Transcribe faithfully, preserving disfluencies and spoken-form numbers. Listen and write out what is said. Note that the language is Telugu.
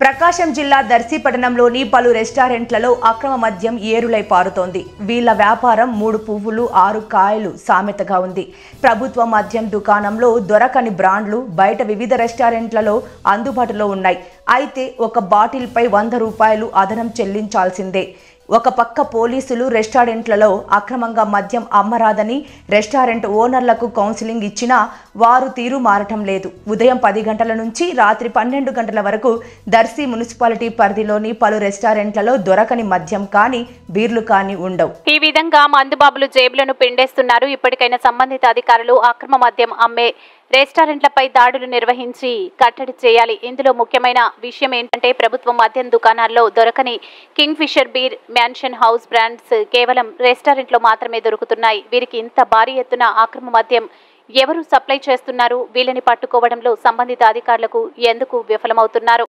ప్రకాశం జిల్లా దర్శి పట్టణంలోని పలు రెస్టారెంట్లలో అక్రమ మద్యం ఏరులై పారుతోంది. వీళ్ల వ్యాపారం మూడు పువ్వులు ఆరు కాయలు సామెతగా ఉంది. ప్రభుత్వ మద్యం దుకాణంలో దొరకని బ్రాండ్లు బయట వివిధ రెస్టారెంట్లలో అందుబాటులో ఉన్నాయి. అయితే ఒక బాటిల్పై వంద రూపాయలు అదనం చెల్లించాల్సిందే. ఒక పక్క పోలీసులు రెస్టారెంట్లలో అక్రమంగా మద్యం అమ్మరాదని రెస్టారెంట్ ఓనర్లకు కౌన్సిలింగ్ ఇచ్చినా వారు తీరు మారటం లేదు. ఉదయం పది గంటల నుంచి రాత్రి పన్నెండు గంటల వరకు దర్శి మున్సిపాలిటీ పరిధిలోని పలు రెస్టారెంట్లలో దొరకని మద్యం కానీ బీర్లు కానీ ఉండవు. ఈ విధంగా మందుబాబులు జేబులను పిండేస్తున్నారు. ఇప్పటికైనా సంబంధిత అధికారులు అక్రమ మద్యం అమ్మే రెస్టారెంట్లపై దాడులు నిర్వహించి కట్టడి చేయాలి. ఇందులో ముఖ్యమైన విషయం ఏంటంటే ప్రభుత్వ మద్యం దుకాణాల్లో దొరకని Kingfisher beer, Mansion House brands కేవలం రెస్టారెంట్లో మాత్రమే దొరుకుతున్నాయి. వీరికి ఇంత భారీ ఎత్తున అక్రమ మద్యం ఎవరు సప్లై చేస్తున్నారు? వీళ్ళని పట్టుకోవడంలో సంబంధిత అధికారులకు ఎందుకు విఫలమవుతున్నారు?